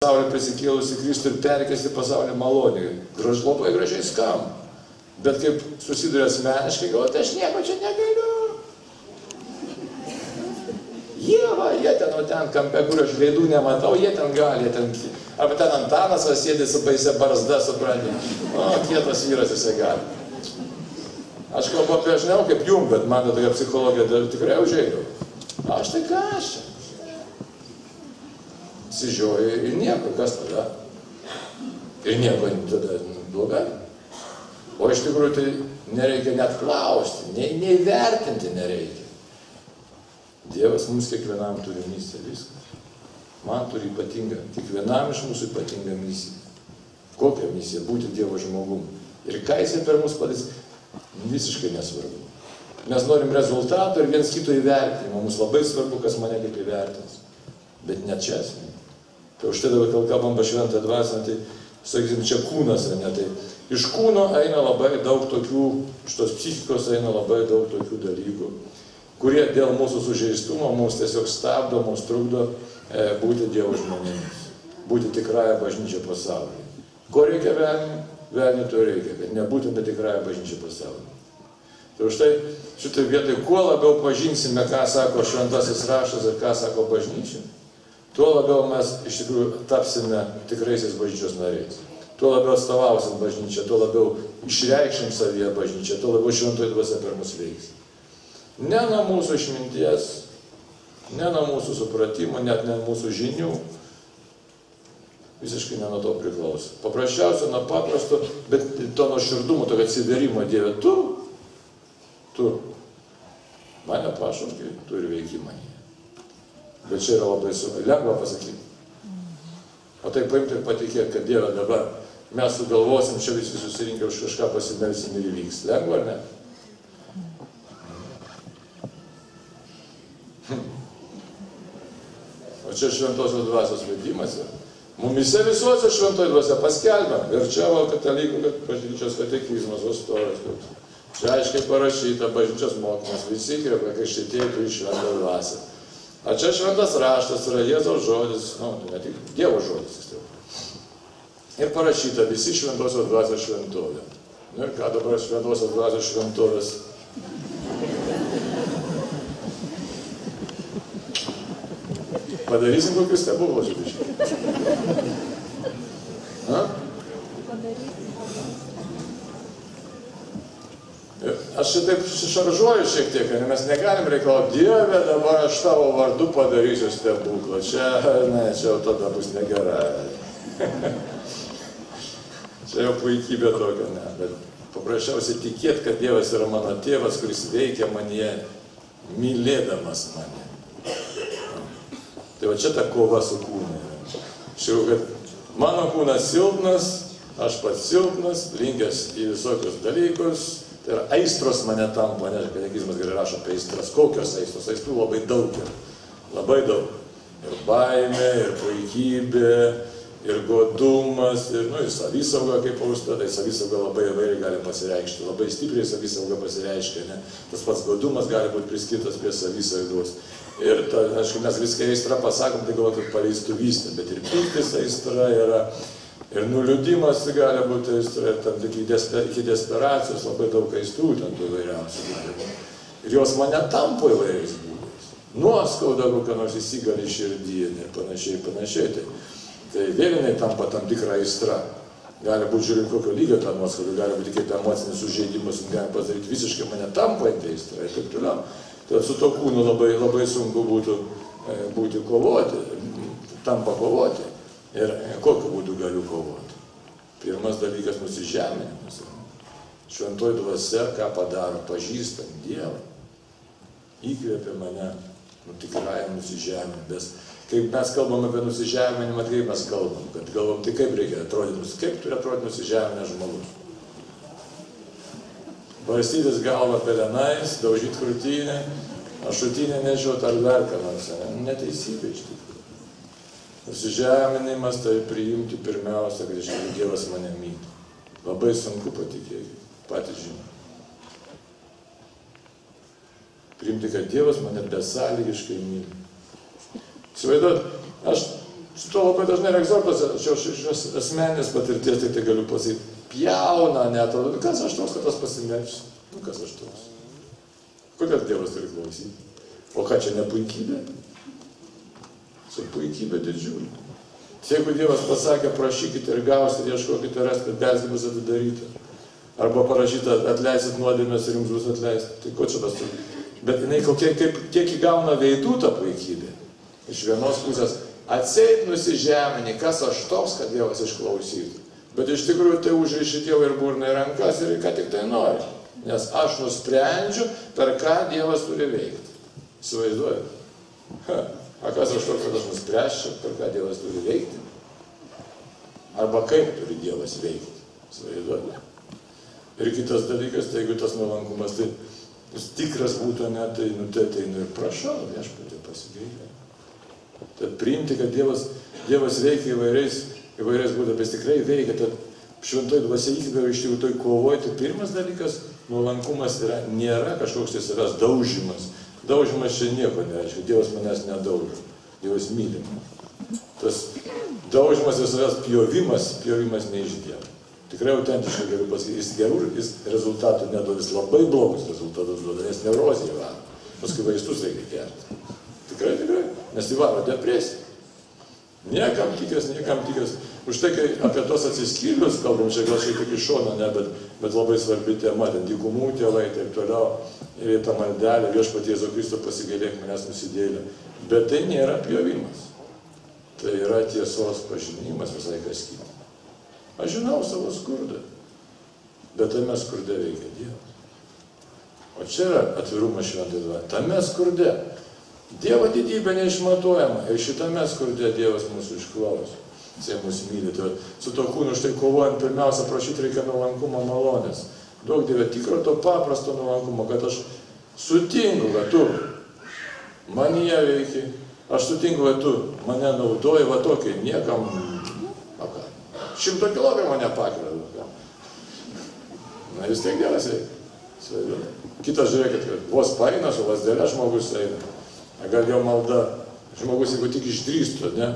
pasaulį prisikėlusi Kristų ir perkėsi pasaulį maloniai. Labai gražiai skamba. Bet kaip susiduria asmeniškai, galvoju, aš nieko čia negaliu. Jie ten kampe, kur aš veidų nematau, jie ten gali, arba ten Antanas sėdi su baise barzda, supranti. O, kietas vyras jisai gali. Aš kalbu apie aš kaip jum, bet man tokia psichologija tikrai užėjau. Aš tai ką aš čia? Sižioju ir nieko, kas tada? Ir nieko tada blogai. O iš tikrųjų tai nereikia net klausti, nei vertinti nereikia. Dievas mums kiekvienam turi misiją, viskas. Man turi ypatingą, kiekvienam iš mūsų ypatingą misiją. Kokią misiją? Būti Dievo žmogum. Ir ką jisai per mus padarys, visiškai nesvarbu. Mes norim rezultatų ir viens kito įvertinimo. Mums labai svarbu, kas mane kaip įvertins. Bet ne čia esmė. Tai už tai dabar kalbam apie šventą dvasią, tai sakysim, čia kūnas, ne tai. Iš kūno eina labai daug tokių, iš tos psichikos eina labai daug tokių dalykų, kurie dėl mūsų sužeistumo mums tiesiog stabdo, mums trukdo būti Dievo žmonėmis, būti tikrąją bažnyčią pasaulyje. Ko reikia velniui? Velniui to reikia, kad nebūtume tikrąją bažnyčią pasaulyje. Tai už tai šitai vietai, kuo labiau pažinsime, ką sako šventasis raštas ir ką sako bažnyčia, tuo labiau mes iš tikrųjų tapsime tikraisiais bažnyčios nariais. Tuo labiau atstovausim bažnyčią, tuo labiau išreikšim savyje bažnyčią, tuo labiau šventoji dvasia per mus veiks. Ne nuo mūsų išminties, ne nuo mūsų supratimo, net ne mūsų žinių. Visiškai ne nuo to priklauso. Paprasčiausia, nuo paprasto, bet to nuoširdumo, tokio atsiverimo Dieve. Tu mane pašaukei, tu ir veiki manyje. Bet čia yra labai lengva pasakyti. O tai paimti ir patikėti, kad Dieve dabar mes sugalvosim, čia visi susirinkę už kažką pasimelsim ir įvyks. Lengva ar ne? O čia šventosios dvasios vedimas. Mumise visuose šventoji dvasia paskelbiam. Ir čia katalikų, kad bažnyčios katekizmas vastovės. Čia aiškiai parašyta bažnyčios mokymas. Visi krikštytieji turi šventą dvasią. O čia šventas raštas yra Jėzaus žodis, ne tik Dievo žodis. Ir parašyta visi šventosios dvasios šventovė. Ir ką dabar šventosios dvasios šventovės? Padarysim kokius stebuklus, biškai. Aš šitaip šaržuoju šiek tiek, mes negalim reikalauti, Dieve, dabar aš tavo vardu padarysiu stebuklą. Čia jau tada bus negerai. Čia jau puikybė tokia, ne. Bet paprasčiausiai tikėti, kad Dievas yra mano tėvas, kuris veikia manyje, mylėdamas mane. Tai va čia ta kova su kūnu. Šiau, kad mano kūnas silpnas, aš pats silpnas, linkęs į visokius dalykus. Tai yra aistros mane tampa, ne, katekizmas gerai rašo apie aistras. Kokios aistros? Aistrų labai daug yra. Labai daug. Ir baimė, ir puikybė, ir godumas, ir savisauga kaip austa. Tai savisauga labai įvairiai gali pasireikšti. Labai stipriai savisauga pasireiškia. Ne? Tas pats godumas gali būti priskirtas prie savisaugos. Ir aišku, mes viską aistra pasakom, tai galvoju, kad paleistuvystė, bet ir pyktis aistra yra, ir nuliūdimas gali būti aistra, ir tam iki desperacijos labai daug aistrų ten tų įvairiausių. Ir jos mane tampo įvairiais būdais. Nuoskauda kokia nors įsigali širdyje ir panašiai. Tai vėl jinai tampa tam tikrą aistrą. Gali būti žiūrint kokio lygio tą nuoskaudą, gali būti kaip emocinis sužeidimas, gali padaryti visiškai mane tampa aistra ir taip toliau. Tad su to kūnu labai sunku būti kovoti, tampa kovoti. Ir kokiu būdu galiu kovoti? Pirmas dalykas - nusižeminimas. Šventoji dvasia ką padaro? Pažįstant Dievą. Įkvėpia mane tikrajam nusižeminimui. Kaip mes kalbam apie nusižeminimą, kaip mes kalbam? Kad galvom, tai kaip reikia atrodyti, kaip turi atrodyti nusižeminęs žmogus? Barstytis galvą pelenais, daužyti krūtinę, ašutinę nežiūrėt ar dar ką nors. Neteisybė iš tikrųjų. Nusižeminimas tai priimti pirmiausia, kad iš tikrųjų Dievas mane myli. Labai sunku patikėti, patys žinau. Priimti, kad Dievas mane besąlygiškai myli. Įsivaizduot, aš Su to labai dažnai ir egzortuose, šios asmeninės patirties, tai galiu pasakyti, pjauna, netrodo, kas aš toks, kad tas pasimelsiu? Nu, kas aš toks? Kodėl Dievas turi klausyti? O ką čia ne puikybė? Čia puikybė didžiulė. Jeigu Dievas pasakė, prašykite ir gausite, ieškokite, rasite, belskite bus atidaryta. Arba parašyta, atleisit nuodėmės ir jums bus atleista. Tai ko čia tas turi? Bet jinai kiek įgauna veidų ta puikybė. Iš vienos pusės atseit nusižeminį, kas aš toks, kad Dievas išklausytų. Bet iš tikrųjų tai užriši Dievą ir burną į rankas ir ką tik tai nori. Nes aš nusprendžiu, per ką Dievas turi veikti. Įsivaizduoju. A kas aš toks, kad aš nuspręsčiau, per ką Dievas turi veikti? Arba kaip turi Dievas veikti. Įsivaizduoju. Ir kitas dalykas, tai jeigu tas nuolankumas, tai jis tikras būtų, ne, tai ir prašau, viešpatie pasigailėk. Tad priimti, kad Dievas veikia įvairiais būdais, bet tikrai veikia, tad šventoj dvasia įkvėpia iš tikrųjų toj kovoj, tai pirmas dalykas, nuolankumas nėra kažkoks tai savęs daužimas. Daužimas čia nieko nereiškia, Dievas manęs nedaužo, Dievas myli mane. Tas daužimas ir savęs pjovimas ne iš Dievo. Tikrai autentiškai galiu pasakyti, jis gerų rezultatų neduoda, jis labai blogus rezultatus duoda, nes neurozija varo, paskui vaistus reikia gerti. Tikrai, nes įvaro depresiją. Niekam tikęs. Už tai, kai apie tos atsiskyrėlius kalbam, čia gal šiek tiek iš šono, ne, bet labai svarbi tema, ten dykumų tėvai, taip toliau, ir tą maldelę, viešpatie Jėzau Kristų pasigailėk manęs nusidėlę. Bet tai nėra pjovimas. Tai yra tiesos pažinimas visai kas kita. Aš žinau savo skurdą, bet tame skurde veikia Dievas. O čia yra atvirumas šventai dvasiai. Tame skurde Dievo didybė neišmatuojama ir šitame skurde Dievas mūsų išklauso. Jis mūsų myli. Tai su to kūnu štai kovojant, pirmiausia, prašyti reikia nuolankumo malonės. Duok Dieve tikro to paprasto nuolankumo, kad aš sutinku, kad tu manyje veiki, aš sutinku, kad tu mane naudoji, va tokiai, niekam, 100 kilogramų nepakelia. Na, vis tiek Dievas veikia. Kitas, žiūrėkit, vos paeina su lasdelė, žmogus eina. Gal jo malda, žmogus, jeigu tik išdrįstų, ne?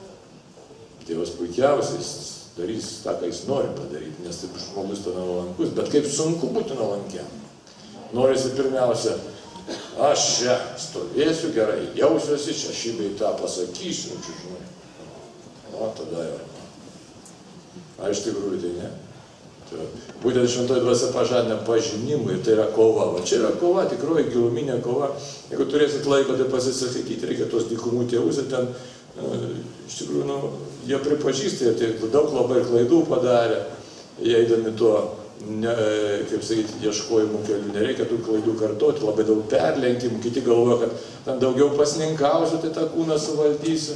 Dievas puikiausiai darys tą, ką jis nori padaryti, nes taip žmogus to nuolankus, bet kaip sunku būti nuolankiam. Norisi pirmiausia, aš čia stovėsiu gerai, jausiuosi, čia šį bei tą pasakysiu, žinai. O, tada jau. A, iš tikrųjų tai ne. Būtent šventoji dvasia pažadina pažinimą ir tai yra kova. O čia yra kova, tikroji giluminė kova. Jeigu turėsit laiko, tai pasisakyti, reikia tos dykumų tėvus ir ten, iš tikrųjų, jie pripažįsta, jie daug labai klaidų padarė, jie eidami tuo, kaip sakyti, ieškojimų kelių, nereikia tų klaidų kartoti, labai daug perlenkimų, kiti galvoja, kad ten daugiau pasninkausiu, tai tą kūną suvaldysiu.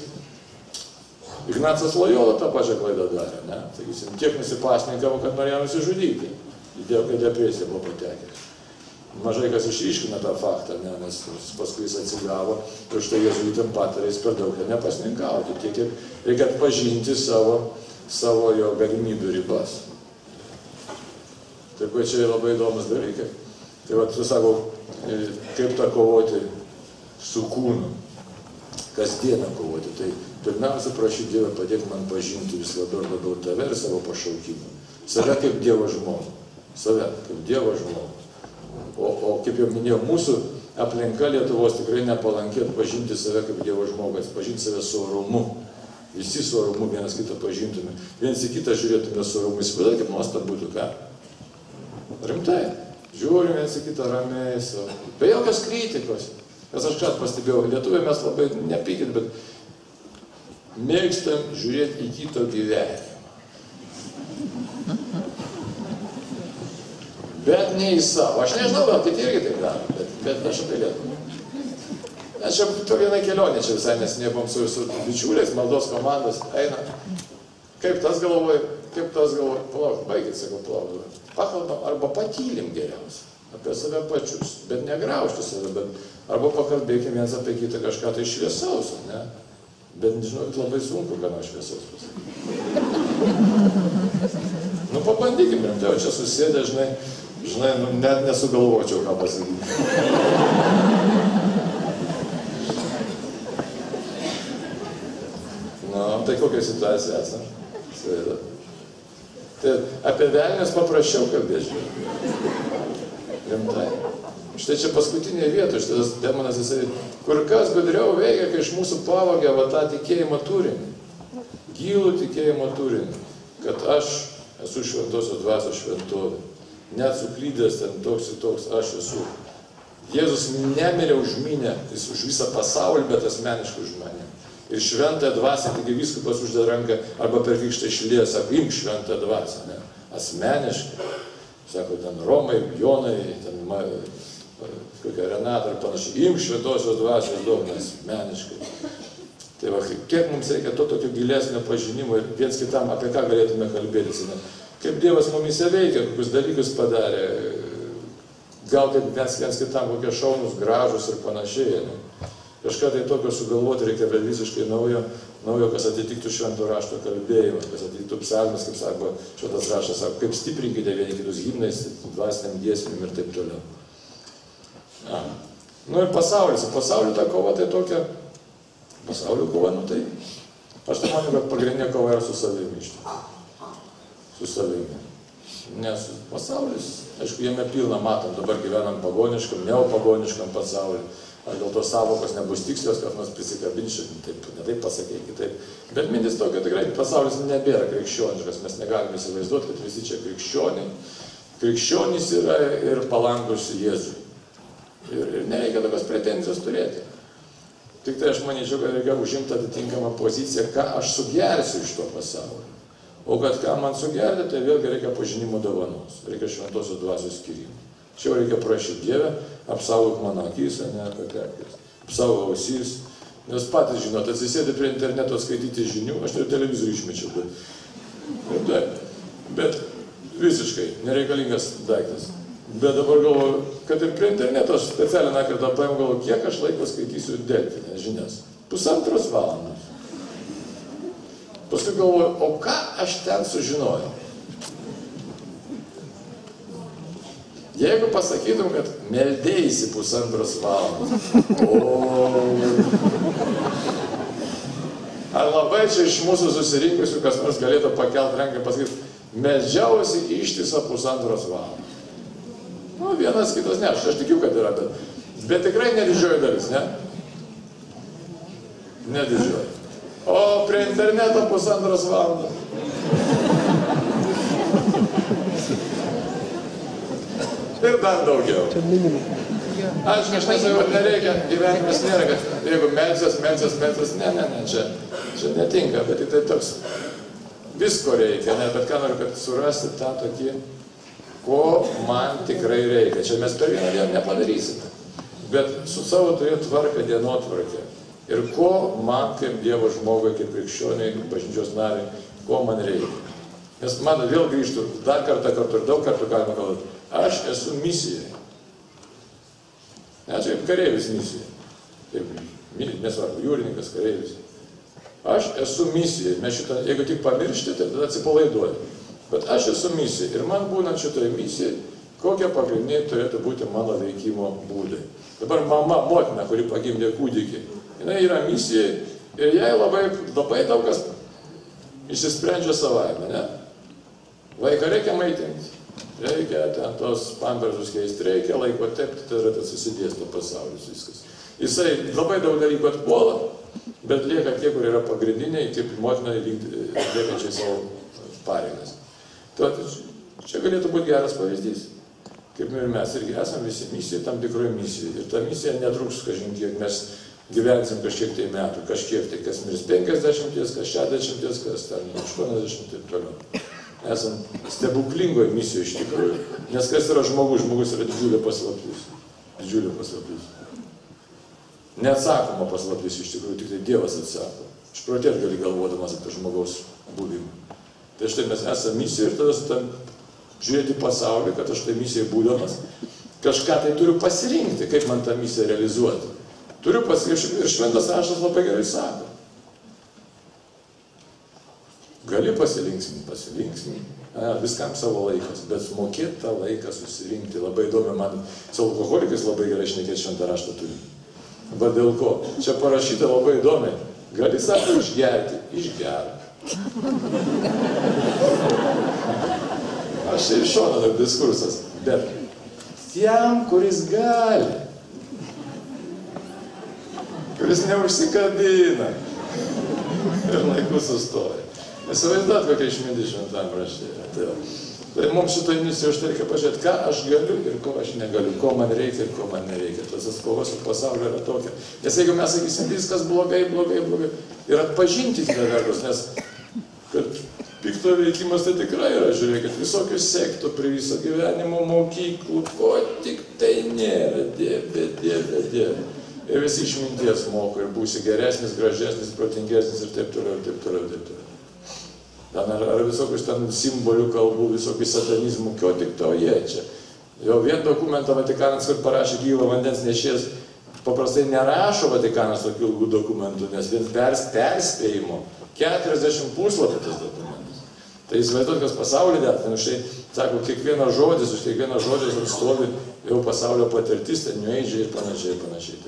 Ignacas Lojola tą pačią klaidą darė, ne? Sakysim, tiek nusipasninkavo, kad norėjo nusižudyti. Įdėjo, depresija buvo patekęs. Mažai kas išryškina tą faktą, ne? Nes paskui jis atsigavo ir štai jėzuitam patarė, jis per daug nepasninkauti. Tiek, kiek reikia atpažinti savo jo galimybių ribas. Taip, kad čia labai įdomus dalykai. Tai va, tu sako, kaip tą kovoti su kūnu, kasdieną kovoti. Tai pirmiausia, prašyti Dievą, padėk man pažinti vis labiau ir labiau tave ir savo pašaukimą. Save kaip Dievo žmogų. Save kaip Dievo žmogų. O kaip jau minėjau, mūsų aplinka Lietuvos tikrai nepalanki atpažinti save kaip Dievo žmogų, atpažinti save su orumu. Visi su orumu vienas kitą pažintume. Vienas į kitą žiūrėtume su orumu. Įsivaizduoju, kaip nuostab būtų ką? Rimtai. Žiūrim vienas į kitą ramiai. Be jokios kritikos. Nes aš ką pastebėjau, lietuviai mes labai nepykit, bet mėgstam žiūrėti į kito gyvenimą. Bet ne į savo. Aš nežinau, gal kiti irgi taip daro, bet aš apie Lietuvą. Mes čia to vieną kelionę čia visai nesinėpom su bičiuliais, maldos komandos eina. Kaip tas galvoja, palauk, baigit, sakau, palauk. Pakalbam arba patylim geriausiai apie save pačius, bet negraužti save, bet arba pakalbėkim vienas apie kitą kažką tai šviesaus, ne? Bet, žinokit, labai sunku, ką nors šviesaus pasakyti. Nu, pabandykim rimtai, o čia susėdė, žinai, net nesugalvočiau, ką pasakyti. Nu, kokia situacija esame. Tai apie velnius paprasčiau kalbėti. Rimtai. Štai čia paskutinėje vietoje, štai tas demonas, jisai kur kas gudriau veikia, kai iš mūsų pavogia va tą tikėjimo turinį. Gilų tikėjimo turinį. Kad aš esu šventosios dvasios šventovė. Net suklydęs ten toks ir toks aš esu. Jėzus nemirė už minę, jis už visą pasaulį, bet asmeniškai už mane. Ir šventąją dvasią, taigi vyskupas uždeda ranką arba per krikštą išlieja, sako, imk šventąją dvasią, ne? Asmeniškai. Sako, ten Romai, Jonai, ten kokia Renata ir panašiai. Imk šventosios dvasios duok, asmeniškai. Tai va, kiek mums reikia to tokio gilesnio pažinimo ir viens kitam, apie ką galėtume kalbėtis. Ne? Kaip Dievas mumise veikia, kokius dalykus padarė. Gal kaip viens kitam kokie šaunus, gražus ir panašiai. Ne? Kažką tai tokio sugalvoti reikia, bet visiškai naujo, kas atitiktų švento rašto kalbėjimą, kas atitiktų psalmes, kaip sako šventas raštas, sako, kaip stiprinkite vieni kitus himnais, dvasiniam giesmėm ir taip toliau. Nu ir pasaulis, pasaulio ta kova tai tokia, pasaulio kova, nu tai, aš tai manau, kad pagrindinė kova yra su savimi iš tikrųjų. Su savimi. Nes pasaulis, aišku, jame pilna, matom, dabar gyvenam pagoniškam, neopagoniškam pasauliu. Ar dėl to savokos nebus tikslios, kad nors prisikabinčiau, ne taip pasakė, kitaip. Bet mintis tokia, tikrai pasaulis nebėra krikščioniškas, mes negalime įsivaizduoti, kad visi čia krikščioniai. Krikščionys yra ir palankus Jėzui. Ir nereikia tokios pretenzijos turėti. Tik tai aš manyčiau, kad reikia užimti atitinkamą poziciją, ką aš sugersiu iš to pasaulio. O kad ką man sugerti, tai vėlgi reikia pažinimo dovanos, reikia šventosios dvasios skyrimo. Čia reikia prašyti Dievę, apsaugok mano akis, apsaugok ausys. Nes patys žinot, atsisėdė prie interneto skaityti žinių, aš ir televizorių išmečiau. Bet visiškai nereikalingas daiktas. Bet dabar galvoju, kad ir prie interneto aš specialią nakartą paėmų, galvoju, kiek aš laiko skaitysiu Delfinės žinias. 1,5 valandos. Paskui galvoju, o ką aš ten sužinojau? Jeigu pasakytum, kad meldėjusi 1,5 valandos. Ar labai čia iš mūsų susirinkusių, kas nors galėtų pakelt ranką ir pasakyti, meldžiausi ištisą 1,5 valandos. Nu, vienas kitas ne, aš tikiu, kad yra, bet tikrai nedidžioji dalis, ne? Nedidžioji. O prie interneto 1,5 valandos. Ir dar daugiau. Aš nesakau, kad nereikia, gyvenimas nėra, kad jeigu melsias, ne, čia netinka, bet tai toks visko reikia, ne, bet ką noriu, kad surasti tą tokį, ko man tikrai reikia. Čia mes per vieną dieną nepadarysime, bet su savo turiu tvarką, dienotvarkę. Ir ko man kaip Dievo žmogui, kaip krikščioniai, bažnyčios nariai, ko man reikia. Nes man vėl grįžtų dar kartą ir daug kartų galima galvoti. Aš esu misijai. Ne, čia kaip kareivis misijai. Taip, nesvarbu, jūrininkas, kareivis. Aš esu misijai. Mes šitą, jeigu tik pamiršti, tai tada atsipalaiduoju. Bet aš esu misijai. Ir man būnant šitoje misijai, kokie pagrindiniai turėtų būti mano veikimo būdai. Dabar mama, motina, kuri pagimdė kūdikį, jinai yra misijai ir jai labai daug kas išsisprendžia savaime, ne? Vaiką reikia maitinti. Reikia ten tos pampersus keisti, reikia laiko tepti, tai yra tas susidėsto pasaulis viskas. Jisai labai daug dalykų atpuola, bet lieka tie, kur yra pagrindiniai, kaip motinai liekančiai savo pareigas. Čia galėtų būti geras pavyzdys. Kaip ir mes irgi esame visi misijai, tam tikroje misijoje. Ir ta misija netruks kažkiek, kiek mes gyvensim kažkiek tai metų, kažkiek tai, kas mirs 50, kas 60, kas ten 80 ir taip toliau. Esam stebuklingoje misijoje iš tikrųjų, nes kas yra žmogus? Žmogus yra didžiulė paslaptis. Didžiulė paslaptis. Neatsakoma paslaptis iš tikrųjų, tik tai Dievas atsako. Išprotėt gali galvodamas apie žmogaus buvimą. Tai štai mes esame misijoje ir tada žiūrėti pasaulį, kad aš tai misijai būdamas kažką tai turiu pasirinkti, kaip man tą misiją realizuoti. Turiu pasirinkti ir šventas raštas labai gerai sako. Gali pasilinksminti, viskam savo laikas, bet mokėti tą laiką susirinkti. Labai įdomi, man su alkoholikais labai gerai šnekėti šventą raštą turi. Bet dėl ko? Čia parašyta labai įdomiai. Gali, sako, išgerti, išgerk. Aš ir šono dar diskursas, bet tiem, kuris gali, kuris neužsikabina ir laiku sustoja. Įsivaizduot, kokia išmintis šventam rašte yra. Tai mums šitą iniciją užtai reikia pažiūrėti, ką aš galiu ir ko aš negaliu, ko man reikia ir ko man nereikia. Tas kovas su pasauliu yra tokia. Nes jeigu mes sakysim viskas blogai, blogai, blogai, ir atpažinti kita vertus, nes kad pikto veikimas tai tikrai yra, žiūrėkit, visokių sektų prie viso gyvenimo mokyklų, ko tik tai nėra, dieve, dieve, dieve. Ir visi išminties moko ir būsi geresnis, gražesnis, protingesnis ir taip toliau, ir taip toliau, ir taip toliau. Ar visokius ten simbolių kalbų, visokių satanizmų, ko tik to jie čia. Jau vien dokumentą Vatikanas, kur parašė gyvo vandens nešėjas, paprastai nerašo Vatikanas tokių ilgų dokumentų, nes vien perspėjimo 40 puslapį tas dokumentas. Tai įsivaizduot, kas pasaulį dėt, ten štai, sako, kiekvienas žodis, už kiekvieną žodį stovi jau pasaulio patirtis, ten New Age ir panašiai, panašiai.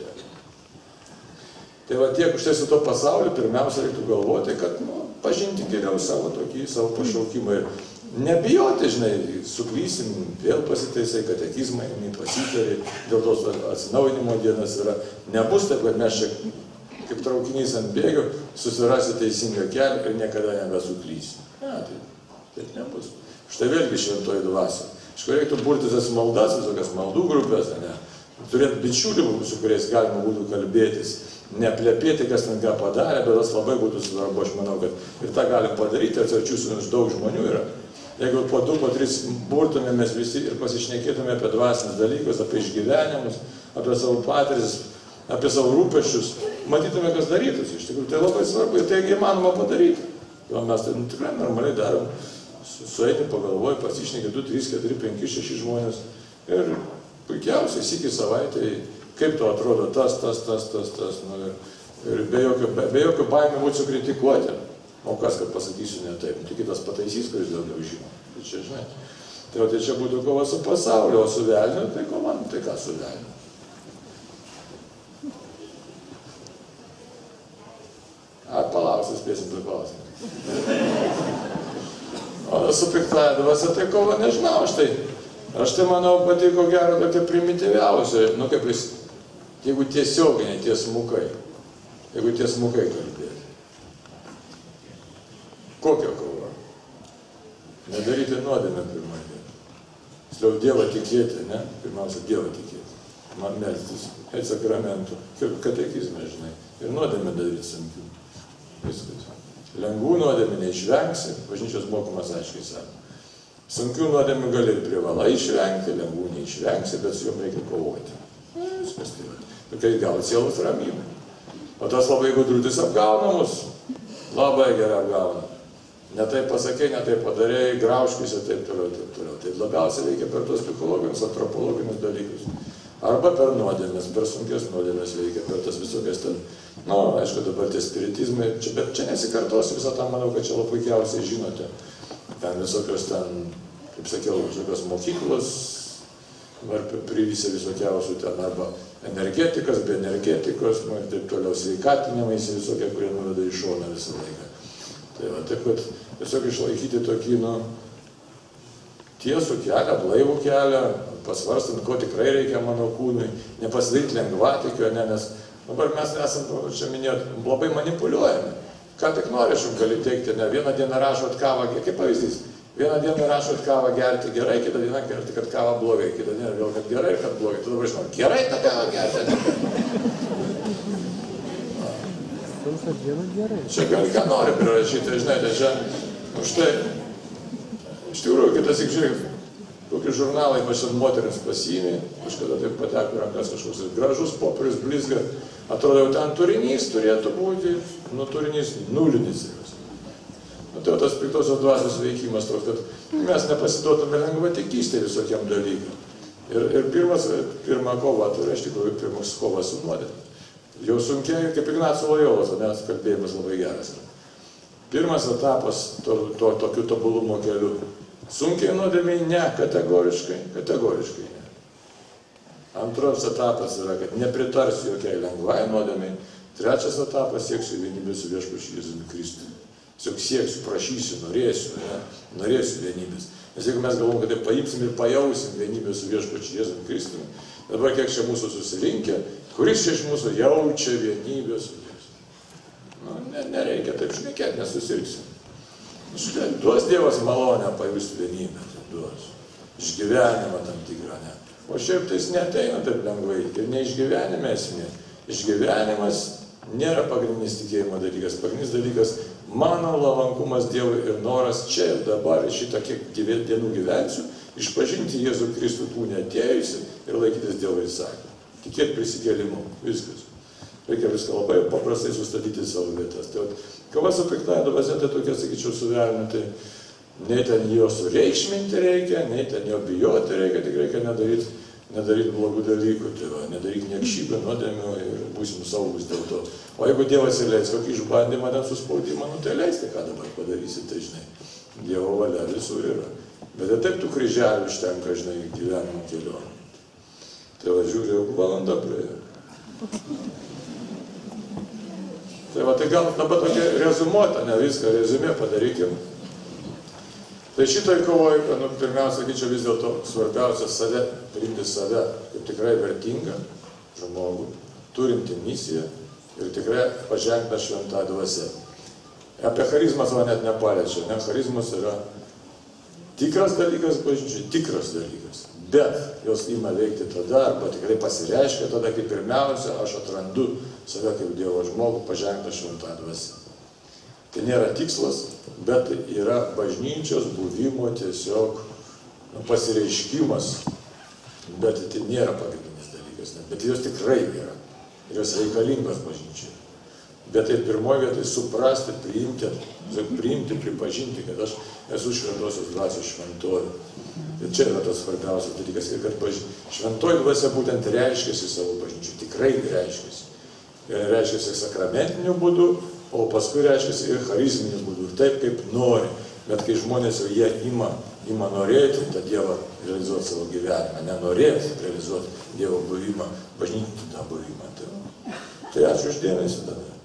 Tai va tiek už tai su to pasauliu pirmiausia reiktų galvoti, kad pažinti geriau savo tokį, savo pašaukimą ir nebijoti, žinai, suklysim, vėl pasitaisai, katekizmai, pasitari, dėl tos atsinaujinimo dienas yra. Nebus taip, kad mes čia kaip traukinys ant bėgių susirasi teisingą kelią ir niekada nebesuklysim. Ne, taip nebus. Štai vėlgi šventoji dvasia. Iš kur reiktų burtis tas maldas, visokias maldų grupės, ne? Turėti bičiulių, su kuriais galima būtų kalbėtis. Neplepėti, kas ten ką padarė, bet tas labai būtų svarbu, aš manau, kad ir tą galim padaryti, atsarčių daug žmonių yra. Jeigu po 2, po 3 burtumėmės visi ir pasišnekėtume apie dvasinius dalykus, apie išgyvenimus, apie savo patirtis, apie savo rūpesčius, matytume, kas darytųsi. Iš tikrųjų, tai labai svarbu ir tai įmanoma padaryti. Jo mes tai tikrai normaliai darom, sueiti, pagalvoji, pasišnekė 2, 3, 4, 5, 6 žmonės ir puikiausiai sykį savaitę. Kaip to atrodo tas, nu, ir be jokio baimė būti sukritikuoti. O kas, kad pasakysiu ne taip, tai kitas pataisys, kuris daugiau žino. Tai čia, žinai, tai čia būtų kova su pasauliu, o su velniu, tai ko man, tai ką su velniu. Palauksiu, spėsim tai klausimą. O su piktąja dvasia, tai kova nežinau, aš tai manau pati ko gero tokia primityviausia, nu kaip jis, jeigu tiesioginiai, tiesmukai kalbėti. Kokia kova? Nedaryti nuodėmę pirmą dieną. Sliau Dievą tikėti, ne? Pirmiausia, Dievą tikėti. Man melstis, eit sakramentų, kaip katekizme, žinai. Ir nuodėmę daryti sunkių. Viskas. Lengvų nuodėmę neišvengsi, bažnyčios mokymas aiškiai sako. Sunkių nuodėmių gali ir privalai išvengti, lengvų neišvengsi, bet su jom reikia kovoti. Viskas tai yra. Kai gal sielos ramybė. O tas labai gudrutis apgauna mus. Labai gerai apgauna. Ne taip pasakė, ne taip padarėjai, grauškis ir taip toliau, taip toliau. Tai labiausiai veikia per tos psichologinius, antropologinius dalykus. Arba per nuodėmės, per sunkės nuodėmės veikia, per tas visokias ten, aišku, dabar tie spiritizmai, bet čia nesikartosiu visą tą, manau, kad čia labai puikiausiai žinote. Ten visokios ten, kaip sakiau, visokios mokyklos, ar privysė visokiausių ten, arba energetikas, be energetikos, ir taip toliau sveikatinimai, visokie, kurie nuveda į šoną visą laiką. Tai va, taip pat tiesiog išlaikyti tokį, tiesų kelią, blaivų kelią, pasvarstant, ko tikrai reikia mano kūnui, nepasidaryti lengvatikio, nes dabar mes esame, čia minėjot, labai manipuliuojami. Ką tik norėčiau, gali teikti, ne, vieną dieną rašot kavą, kaip pavyzdys, vieną dieną rašot kavą gerti gerai, kitą dieną gerti, kad kava blogai, kitą dieną vėl, kad gerai, kad blogai. Tu dabar žinau, gerai tą kavą gerti. Čia gali ką nori prirašyti, žinai, tai čia, už tai, iš tikrųjų, kitas, žiūrėk, kokį žurnalą, ypač moterims pasiėmė, kažkada taip pateko rankas kažkoks gražus popierius blizga, atrodo, jau ten turinys turėtų būti, turinys nulinis. Tai tas piktosios dvasios veikimas toks, kad mes nepasiduotume lengvatikystėj visokiam dalykam. Ir pirma kova, tai yra iš tikrųjų pirmas kova su nuodėme. Jau sunkiai, kaip Ignaco Lojolos, nes kalbėjimas labai geras. Pirmas etapas tokiu tobulumo keliu. Sunkiai nuodėmiai ne, kategoriškai ne. Antras etapas yra, kad nepritarsiu jokiai lengvai nuodėmiai. Trečias etapas sieksiu vienybės su viešpačiu Jėzumi Kristumi. Tiesiog sieksiu, prašysiu, norėsiu, ne? Norėsiu vienybės. Nes jeigu mes galvom, kad paimsim ir pajausim vienybę su Viešpačiu Jėzumi Kristumi, dabar kiek čia mūsų susirinkę, kuris čia iš mūsų jaučia vienybę su Jėzumi? Nereikia taip šnekėti, nesusirgsim. Duos Dievas malonę pajusti vienybę, duos. Išgyvenimą tam tikrą, ne. O šiaip tai jis neateina taip lengvai ir neišgyvenime esmė. Išgyvenimas nėra pagrindinis tikėjimo dalykas. Pagrindinis dalykas mano lavankumas Dievui ir noras čia ir dabar, šitą kiek dienų gyvensiu, išpažinti Jėzų Kristų kūne atėjusi ir laikytis Dievo įsakymų. Tikėti prisikėlimu. Viskas. Reikia viską labai paprastai sustatyti savo vietas. Tai kova su piktąja dvasia, tai tokia, sakyčiau, su velniu, tai nei ten jo sureikšminti reikia, nei ten jo bijoti reikia, tik reikia nedaryti blogų dalykų, tai va, nedaryti niekšybę, nuodėmių ir būsim saugus dėl to. O jeigu Dievas įleis kokį išbandymą, ten suspaudimą, tai leisti, ką dabar padarysi, tai žinai, Dievo valia visur yra. Bet ir taip tų kryželių užtenka, žinai, gyvenimo kelionė. Tai va, žiūrė, jau valanda praėjo. Tai va, tai gal dabar tokia rezumuota, ne viską, rezumė padarykim. Tai šitoj kovoj, pirmiausia, sakyčiau, vis dėlto svarbiausia save, priimti save kaip tikrai vertingą žmogų, turinti misiją ir tikrai paženkta šventą dvasią. Apie charizmas va net nepaliečia, ne? Charizmas yra tikras dalykas bažnyčiai, tikras dalykas. Bet jos ima veikti tada, arba tikrai pasireiškia tada, kai pirmiausia aš atrandu save kaip Dievo žmogų, paženkta šventą dvasią. Tai nėra tikslas, bet yra bažnyčios buvimo tiesiog pasireiškimas, bet tai nėra pagrindinis dalykas, bet jos tikrai yra, jos reikalingos bažnyčiai. Bet tai pirmoje vietoje suprasti, priimti, pripažinti, kad aš esu šventosios dvasios šventoji. Ir čia yra tas svarbiausias dalykas, ir kad šventoji dvasia būtent reiškiasi savo bažnyčiai, tikrai reiškiasi. Reiškiasi sakramentiniu būdu, o paskui reiškiasi ir charizminiu būdu, ir taip kaip nori. Bet kai žmonės jau jie ima norėti tą Dievą realizuoti savo gyvenimą, nenorėti realizuoti Dievo buvimą, bažnytinį tą buvimą. Tai ačiū už dėmesį tada.